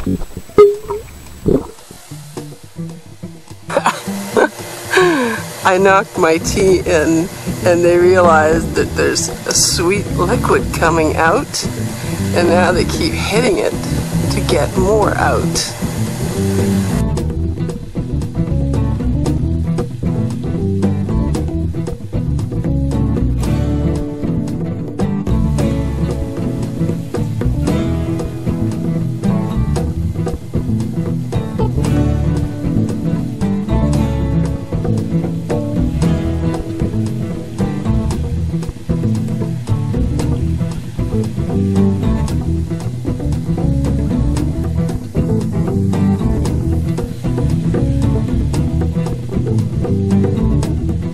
I knocked my tea in and they realized that there's a sweet liquid coming out, and now they keep hitting it to get more out.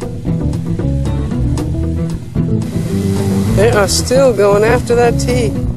They are still going after that tea.